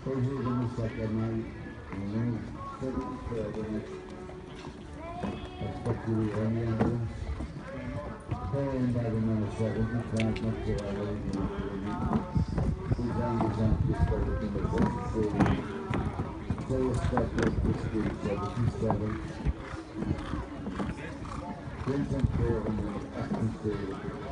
Hoje vamos sacar mais um serviço especially onion. Following by the number 75, not to our design discovered in the first series. So expected to speak 77. Vincent Fairman, acting series.